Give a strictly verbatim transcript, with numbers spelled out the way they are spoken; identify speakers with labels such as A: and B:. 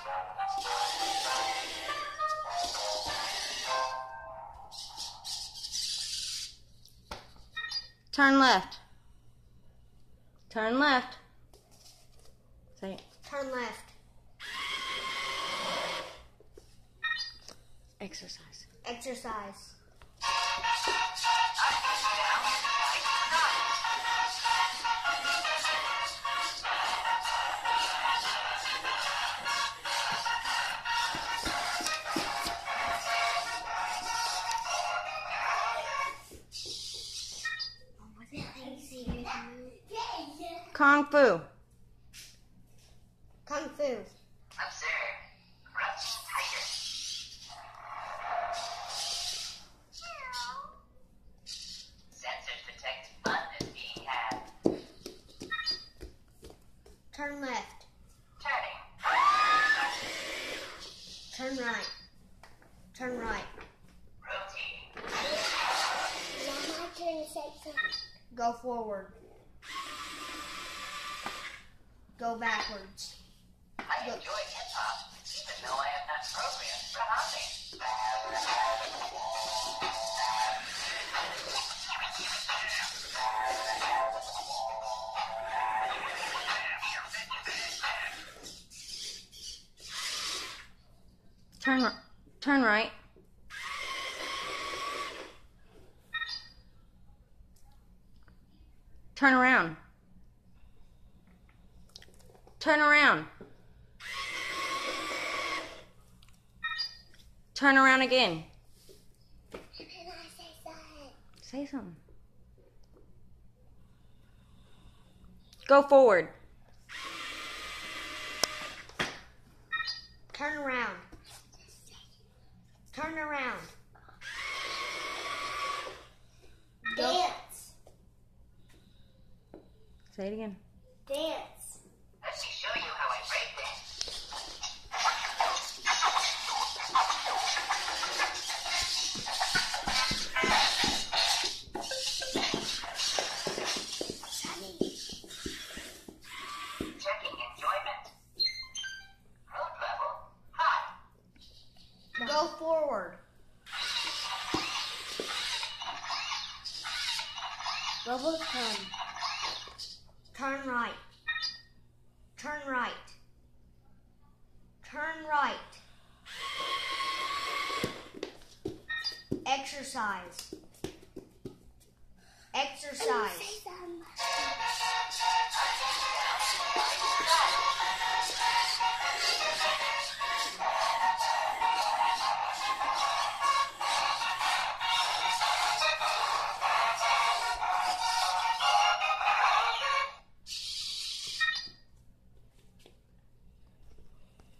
A: Turn left. Turn left. Say it.
B: Turn left.
A: Exercise.
B: Exercise.
A: Kung Fu.
B: Kung Fu.
C: Observe. Crouching tiger. Sensors detect fun is being had.
B: Turn left.
C: Turning.
B: Turn right. Turn right.
C: Rotating.
B: Now my turn to say something. Go forward. Go backwards.
C: I
B: Go.
C: enjoy hip-hop, even though I am not programmed for hopping.
A: Turn, ri- turn right. Turn around. Turn around. Turn around again.
B: Can I say something?
A: Say something. Go forward.
B: Turn around. Turn around. Dance.
A: Say it again.
B: Dance.
C: Let me show you how I break dance. Checking enjoyment. Road level. High.
B: Go forward. Double turn. Turn right. Turn right. Turn right. Exercise. Exercise.